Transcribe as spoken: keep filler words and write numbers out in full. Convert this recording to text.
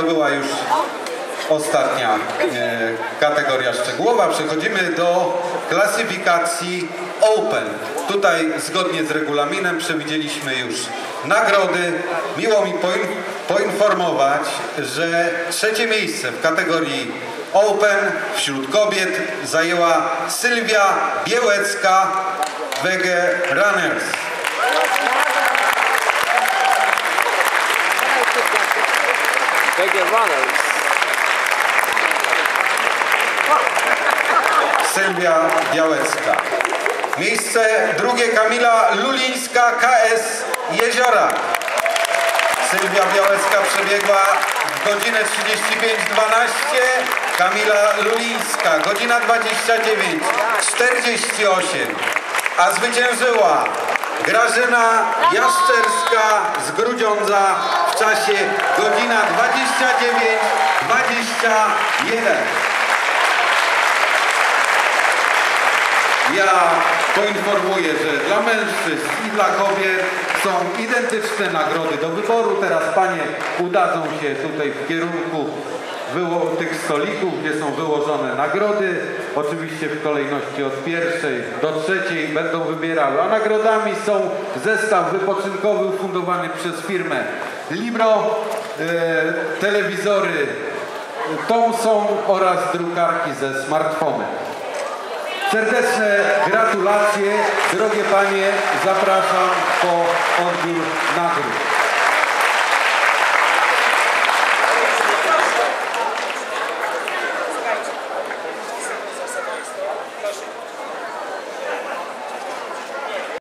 była już ostatnia e, kategoria szczegółowa. Przechodzimy do klasyfikacji Open. Tutaj zgodnie z regulaminem przewidzieliśmy już nagrody. Miło mi poin poinformować, że trzecie miejsce w kategorii Open wśród kobiet zajęła Sylwia Białecka, Wege Runners. Wege Runners. Sylwia Białecka. Miejsce drugie Kamila Lulińska, K S Jeziora. Sylwia Białecka przebiegła w godzinę trzydzieści pięć dwanaście, Kamila Lulińska godzina dwadzieścia dziewięć czterdzieści osiem, a zwyciężyła Grażyna Jaszczerska z Grudziądza w czasie godzina dwadzieścia dziewięć dwadzieścia jeden. Ja poinformuję, że dla mężczyzn i dla kobiet są identyczne nagrody do wyboru. Teraz panie udadzą się tutaj w kierunku tych stolików, gdzie są wyłożone nagrody. Oczywiście w kolejności od pierwszej do trzeciej będą wybierały. A nagrodami są zestaw wypoczynkowy ufundowany przez firmę Libro, e, telewizory Thomson oraz drukarki ze smartfonem. Serdeczne gratulacje, drogie panie, zapraszam po odbiór nagród.